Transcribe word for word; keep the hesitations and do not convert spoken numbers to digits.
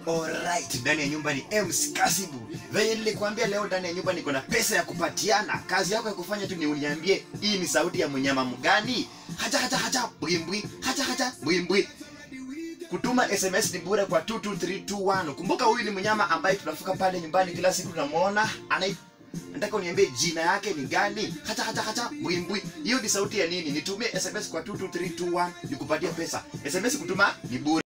Alright, ndani ya nyumba ni M C Kasibu. Venye nilikwambia leo ndani ya nyumba niko na pesa ya kupatiana. Kazi yako ya kufanya tu ni uniambie hii ni sauti ya mnyama mgani? Hacha hacha hacha bwimbwi, hacha hacha bwimbwi. Kutuma S M S ni bure kwa two two three two one. Kumbuka huyu ni mnyama ambaye tunafuka pale nyumbani kila siku tunamuona. Anai nataka uniambie jina yake ni gani? Hacha hacha hacha bwimbwi. Hiyo ni sauti ya nini? Nitumie S M S kwa two two three two one nikupatie pesa. S M S kutuma ni bure.